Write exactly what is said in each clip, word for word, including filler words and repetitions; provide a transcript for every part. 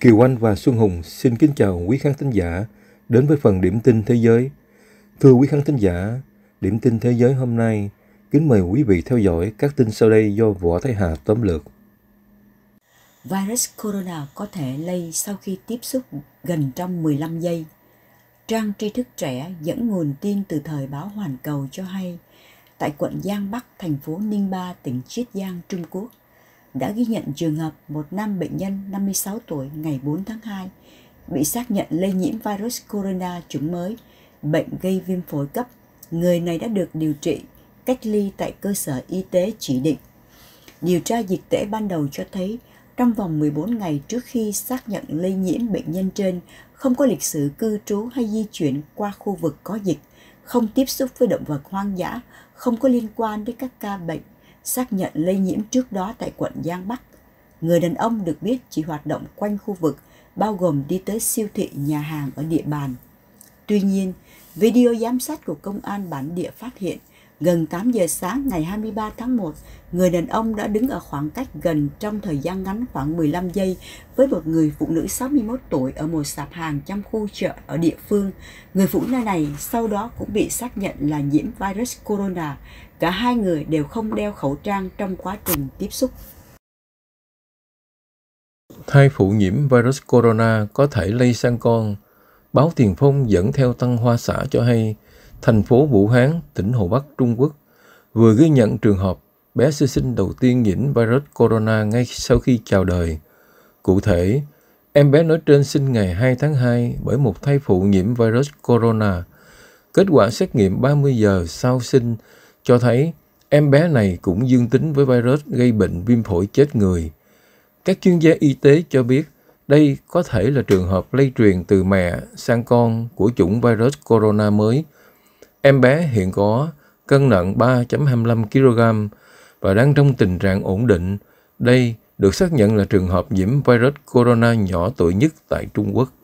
Kiều Anh và Xuân Hùng xin kính chào quý khán thính giả đến với phần điểm tin thế giới. Thưa quý khán thính giả, điểm tin thế giới hôm nay, kính mời quý vị theo dõi các tin sau đây do Võ Thái Hà tóm lược. Virus corona có thể lây sau khi tiếp xúc gần trong mười lăm giây. Trang tri thức trẻ dẫn nguồn tin từ thời báo Hoàn Cầu cho hay, tại quận Giang Bắc, thành phố Ninh Ba, tỉnh Chiết Giang, Trung Quốc, đã ghi nhận trường hợp một nam bệnh nhân năm mươi sáu tuổi ngày bốn tháng hai bị xác nhận lây nhiễm virus corona chủng mới, bệnh gây viêm phổi cấp. Người này đã được điều trị, cách ly tại cơ sở y tế chỉ định. Điều tra dịch tễ ban đầu cho thấy, trong vòng mười bốn ngày trước khi xác nhận lây nhiễm bệnh nhân trên, không có lịch sử cư trú hay di chuyển qua khu vực có dịch, không tiếp xúc với động vật hoang dã, không có liên quan đến các ca bệnh xác nhận lây nhiễm trước đó tại quận Giang Bắc. Người đàn ông được biết chỉ hoạt động quanh khu vực, bao gồm đi tới siêu thị, nhà hàng ở địa bàn. Tuy nhiên, video giám sát của công an bản địa phát hiện, gần tám giờ sáng ngày hai mươi ba tháng một, người đàn ông đã đứng ở khoảng cách gần trong thời gian ngắn khoảng mười lăm giây với một người phụ nữ sáu mươi mốt tuổi ở một sạp hàng trong khu chợ ở địa phương. Người phụ nữ này sau đó cũng bị xác nhận là nhiễm virus corona. Cả hai người đều không đeo khẩu trang trong quá trình tiếp xúc. Thai phụ nhiễm virus corona có thể lây sang con. Báo Tiền Phong dẫn theo Tân Hoa Xã cho hay, thành phố Vũ Hán, tỉnh Hồ Bắc, Trung Quốc, vừa ghi nhận trường hợp bé sơ sinh đầu tiên nhiễm virus corona ngay sau khi chào đời. Cụ thể, em bé nói trên sinh ngày hai tháng hai bởi một thai phụ nhiễm virus corona. Kết quả xét nghiệm ba mươi giờ sau sinh cho thấy em bé này cũng dương tính với virus gây bệnh viêm phổi chết người. Các chuyên gia y tế cho biết đây có thể là trường hợp lây truyền từ mẹ sang con của chủng virus corona mới. Em bé hiện có cân nặng ba phẩy hai mươi lăm ki lô gam và đang trong tình trạng ổn định. Đây được xác nhận là trường hợp nhiễm virus corona nhỏ tuổi nhất tại Trung Quốc.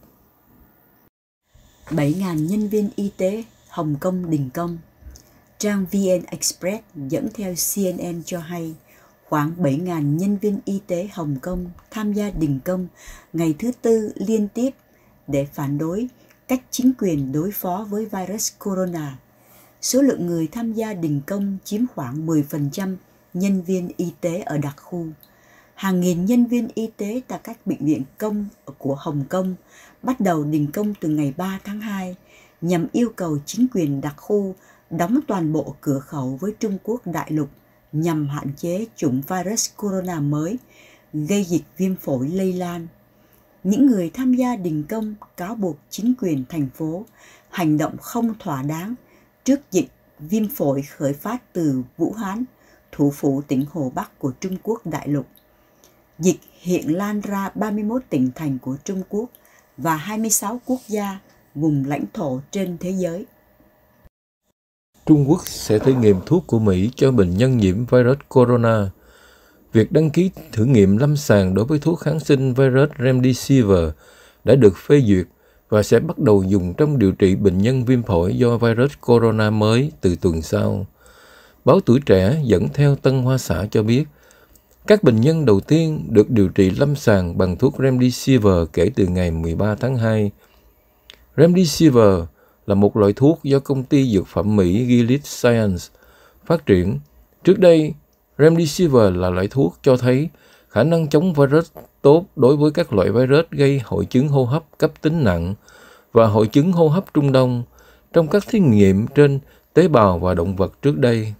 bảy nghìn nhân viên y tế Hồng Kông đình công. Trang vê en Express dẫn theo xê en en cho hay, khoảng bảy nghìn nhân viên y tế Hồng Kông tham gia đình công ngày thứ Tư liên tiếp để phản đối cách chính quyền đối phó với virus corona. Số lượng người tham gia đình công chiếm khoảng mười phần trăm nhân viên y tế ở đặc khu. Hàng nghìn nhân viên y tế tại các bệnh viện công của Hồng Kông bắt đầu đình công từ ngày ba tháng hai nhằm yêu cầu chính quyền đặc khu đóng toàn bộ cửa khẩu với Trung Quốc đại lục nhằm hạn chế chủng virus corona mới gây dịch viêm phổi lây lan. Những người tham gia đình công cáo buộc chính quyền thành phố hành động không thỏa đáng trước dịch viêm phổi khởi phát từ Vũ Hán, thủ phủ tỉnh Hồ Bắc của Trung Quốc đại lục. Dịch hiện lan ra ba mươi mốt tỉnh thành của Trung Quốc và hai mươi sáu quốc gia, vùng lãnh thổ trên thế giới. Trung Quốc sẽ thử nghiệm thuốc của Mỹ cho bệnh nhân nhiễm virus corona. Việc đăng ký thử nghiệm lâm sàng đối với thuốc kháng sinh virus Remdesivir đã được phê duyệt và sẽ bắt đầu dùng trong điều trị bệnh nhân viêm phổi do virus corona mới từ tuần sau. Báo Tuổi Trẻ dẫn theo Tân Hoa Xã cho biết, các bệnh nhân đầu tiên được điều trị lâm sàng bằng thuốc Remdesivir kể từ ngày mười ba tháng hai. Remdesivir là một loại thuốc do công ty dược phẩm Mỹ Gilead Sciences phát triển. Trước đây, Remdesivir là loại thuốc cho thấy khả năng chống virus tốt đối với các loại virus gây hội chứng hô hấp cấp tính nặng và hội chứng hô hấp Trung Đông trong các thí nghiệm trên tế bào và động vật trước đây.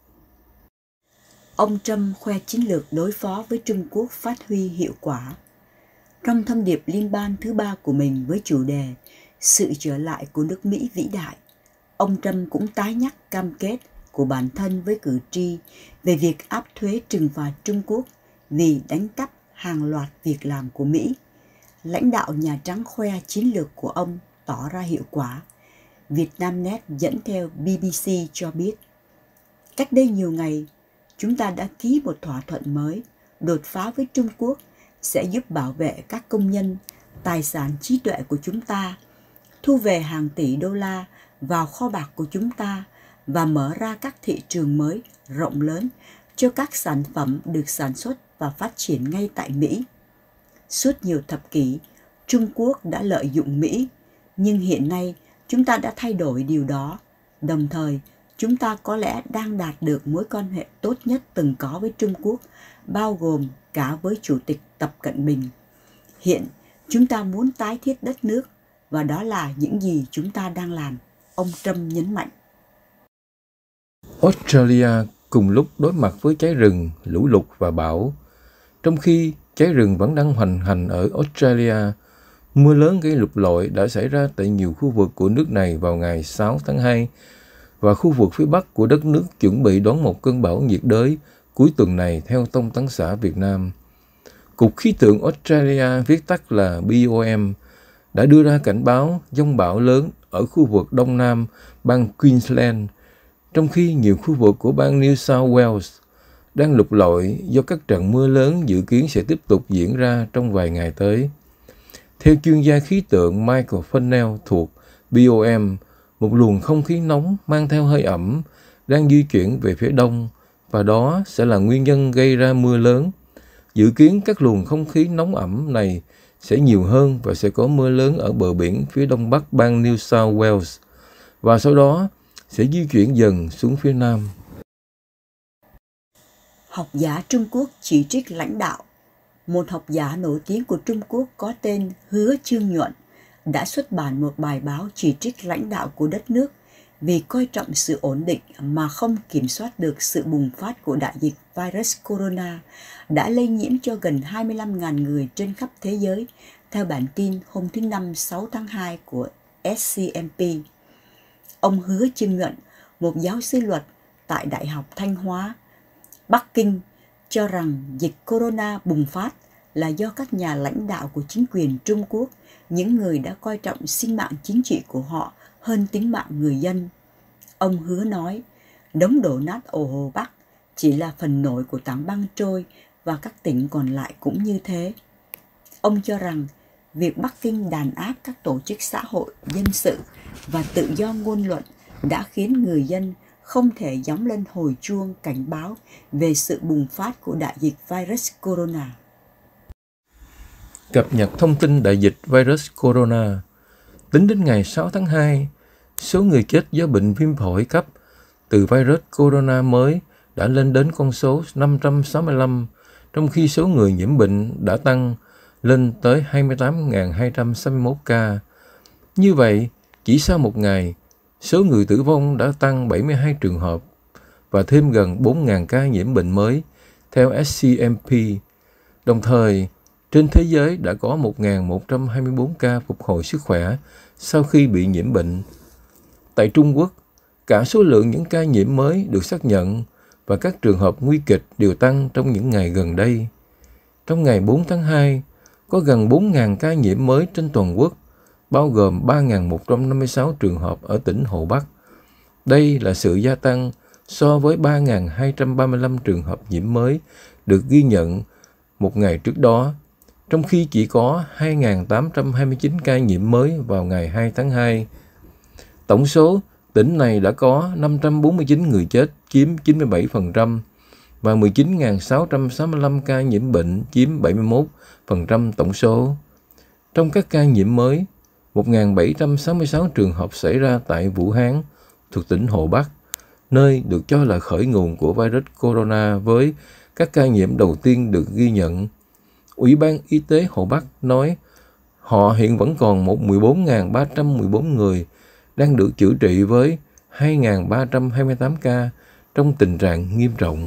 Ông Trump khoe chiến lược đối phó với Trung Quốc phát huy hiệu quả. Trong thông điệp liên bang thứ ba của mình với chủ đề Sự trở lại của nước Mỹ vĩ đại, ông Trump cũng tái nhắc cam kết của bản thân với cử tri về việc áp thuế trừng phạt Trung Quốc vì đánh cắp hàng loạt việc làm của Mỹ. Lãnh đạo Nhà Trắng khoe chiến lược của ông tỏ ra hiệu quả. Vietnamnet dẫn theo bê bê xê cho biết, cách đây nhiều ngày, chúng ta đã ký một thỏa thuận mới đột phá với Trung Quốc sẽ giúp bảo vệ các công nhân, tài sản trí tuệ của chúng ta, thu về hàng tỷ đô la vào kho bạc của chúng ta và mở ra các thị trường mới rộng lớn cho các sản phẩm được sản xuất và phát triển ngay tại Mỹ. Suốt nhiều thập kỷ, Trung Quốc đã lợi dụng Mỹ, nhưng hiện nay chúng ta đã thay đổi điều đó. Đồng thời, chúng ta có lẽ đang đạt được mối quan hệ tốt nhất từng có với Trung Quốc, bao gồm cả với Chủ tịch Tập Cận Bình. Hiện, chúng ta muốn tái thiết đất nước, và đó là những gì chúng ta đang làm, ông Trump nhấn mạnh. Australia cùng lúc đối mặt với cháy rừng, lũ lụt và bão. Trong khi cháy rừng vẫn đang hoành hành ở Australia, mưa lớn gây lụt lội đã xảy ra tại nhiều khu vực của nước này vào ngày sáu tháng hai, và khu vực phía Bắc của đất nước chuẩn bị đón một cơn bão nhiệt đới cuối tuần này theo Thông tấn xã Việt Nam. Cục Khí tượng Australia, viết tắt là B O M, đã đưa ra cảnh báo giông bão lớn ở khu vực Đông Nam bang Queensland, trong khi nhiều khu vực của bang New South Wales đang lụt lội do các trận mưa lớn dự kiến sẽ tiếp tục diễn ra trong vài ngày tới. Theo chuyên gia khí tượng Michael Funnell thuộc B O M, một luồng không khí nóng mang theo hơi ẩm đang di chuyển về phía đông, và đó sẽ là nguyên nhân gây ra mưa lớn. Dự kiến các luồng không khí nóng ẩm này sẽ nhiều hơn và sẽ có mưa lớn ở bờ biển phía đông bắc bang New South Wales, và sau đó sẽ di chuyển dần xuống phía nam. Học giả Trung Quốc chỉ trích lãnh đạo. Một học giả nổi tiếng của Trung Quốc có tên Hứa Chương Nhuận đã xuất bản một bài báo chỉ trích lãnh đạo của đất nước vì coi trọng sự ổn định mà không kiểm soát được sự bùng phát của đại dịch virus corona đã lây nhiễm cho gần hai mươi lăm nghìn người trên khắp thế giới, theo bản tin hôm thứ Năm sáu tháng hai của S C M P. Ông Hứa Chương Nhuận, một giáo sư luật tại Đại học Thanh Hóa, Bắc Kinh, cho rằng dịch corona bùng phát là do các nhà lãnh đạo của chính quyền Trung Quốc, những người đã coi trọng sinh mạng chính trị của họ hơn tính mạng người dân. Ông Hứa nói, đống đổ nát ở Hồ Bắc chỉ là phần nổi của tảng băng trôi và các tỉnh còn lại cũng như thế. Ông cho rằng việc Bắc Kinh đàn áp các tổ chức xã hội, dân sự và tự do ngôn luận đã khiến người dân không thể gióng lên hồi chuông cảnh báo về sự bùng phát của đại dịch virus corona. Cập nhật thông tin đại dịch virus corona. Tính đến ngày sáu tháng hai, số người chết do bệnh viêm phổi cấp từ virus corona mới đã lên đến con số năm trăm sáu mươi lăm, trong khi số người nhiễm bệnh đã tăng lên tới hai mươi tám nghìn hai trăm sáu mươi mốt ca. Như vậy, chỉ sau một ngày, số người tử vong đã tăng bảy mươi hai trường hợp và thêm gần bốn nghìn ca nhiễm bệnh mới, theo S C M P. Đồng thời, trên thế giới đã có một nghìn một trăm hai mươi bốn ca phục hồi sức khỏe sau khi bị nhiễm bệnh. Tại Trung Quốc, cả số lượng những ca nhiễm mới được xác nhận và các trường hợp nguy kịch đều tăng trong những ngày gần đây. Trong ngày bốn tháng hai, có gần bốn nghìn ca nhiễm mới trên toàn quốc, bao gồm ba nghìn một trăm năm mươi sáu trường hợp ở tỉnh Hồ Bắc. Đây là sự gia tăng so với ba nghìn hai trăm ba mươi lăm trường hợp nhiễm mới được ghi nhận một ngày trước đó, trong khi chỉ có hai nghìn tám trăm hai mươi chín ca nhiễm mới vào ngày hai tháng hai. Tổng số, tỉnh này đã có năm trăm bốn mươi chín người chết, chiếm chín mươi bảy phần trăm, và mười chín nghìn sáu trăm sáu mươi lăm ca nhiễm bệnh, chiếm bảy mươi mốt phần trăm tổng số. Trong các ca nhiễm mới, một nghìn bảy trăm sáu mươi sáu trường hợp xảy ra tại Vũ Hán, thuộc tỉnh Hồ Bắc, nơi được cho là khởi nguồn của virus corona với các ca nhiễm đầu tiên được ghi nhận. Ủy ban Y tế Hồ Bắc nói họ hiện vẫn còn một mười bốn nghìn ba trăm mười bốn người đang được chữa trị với hai nghìn ba trăm hai mươi tám ca trong tình trạng nghiêm trọng.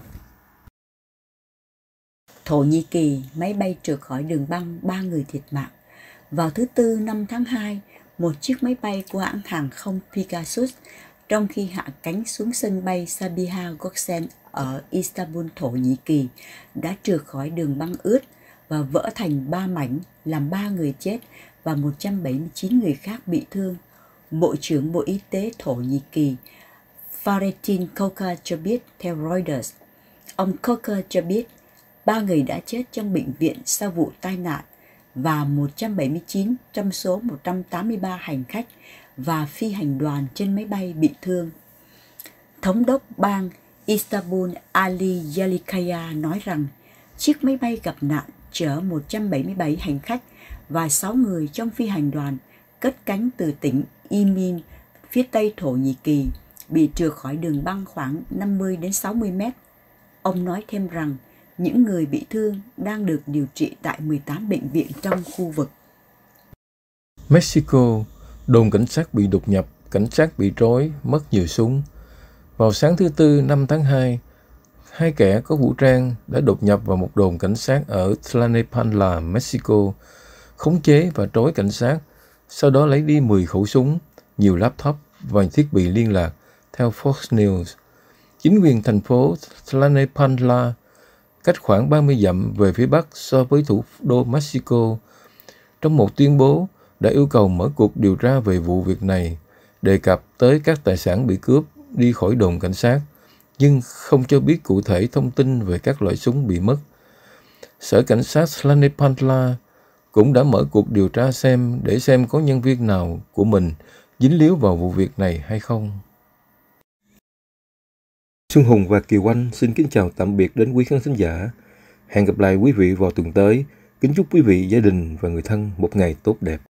Thổ Nhĩ Kỳ, máy bay trượt khỏi đường băng, ba người thiệt mạng. Vào thứ Tư năm tháng hai, một chiếc máy bay của hãng hàng không Pegasus trong khi hạ cánh xuống sân bay Sabiha Gökçen ở Istanbul, Thổ Nhĩ Kỳ, đã trượt khỏi đường băng ướt và vỡ thành ba mảnh, làm ba người chết và một trăm bảy mươi chín người khác bị thương. Bộ trưởng Bộ Y tế Thổ Nhĩ Kỳ Fahrettin Koca cho biết theo Reuters. Ông Koca cho biết ba người đã chết trong bệnh viện sau vụ tai nạn và một trăm bảy mươi chín trong số một trăm tám mươi ba hành khách và phi hành đoàn trên máy bay bị thương. Thống đốc bang Istanbul Ali Yalikaya nói rằng chiếc máy bay gặp nạn chở một trăm bảy mươi bảy hành khách và sáu người trong phi hành đoàn cất cánh từ tỉnh Imin, phía tây Thổ Nhĩ Kỳ, bị trượt khỏi đường băng khoảng năm mươi đến sáu mươi mét. Ông nói thêm rằng những người bị thương đang được điều trị tại mười tám bệnh viện trong khu vực. Mexico, đồn cảnh sát bị đột nhập, cảnh sát bị trói, mất nhiều súng. Vào sáng thứ Tư năm tháng hai, hai kẻ có vũ trang đã đột nhập vào một đồn cảnh sát ở Tlalnepantla, Mexico, khống chế và trói cảnh sát, sau đó lấy đi mười khẩu súng, nhiều laptop và thiết bị liên lạc, theo Fox News. Chính quyền thành phố Tlalnepantla, cách khoảng ba mươi dặm về phía bắc so với thủ đô Mexico, trong một tuyên bố đã yêu cầu mở cuộc điều tra về vụ việc này, đề cập tới các tài sản bị cướp đi khỏi đồn cảnh sát, nhưng không cho biết cụ thể thông tin về các loại súng bị mất. Sở Cảnh sát Tlalnepantla cũng đã mở cuộc điều tra xem để xem có nhân viên nào của mình dính líu vào vụ việc này hay không. Xuân Hùng và Kiều Anh xin kính chào tạm biệt đến quý khán thính giả. Hẹn gặp lại quý vị vào tuần tới. Kính chúc quý vị, gia đình và người thân một ngày tốt đẹp.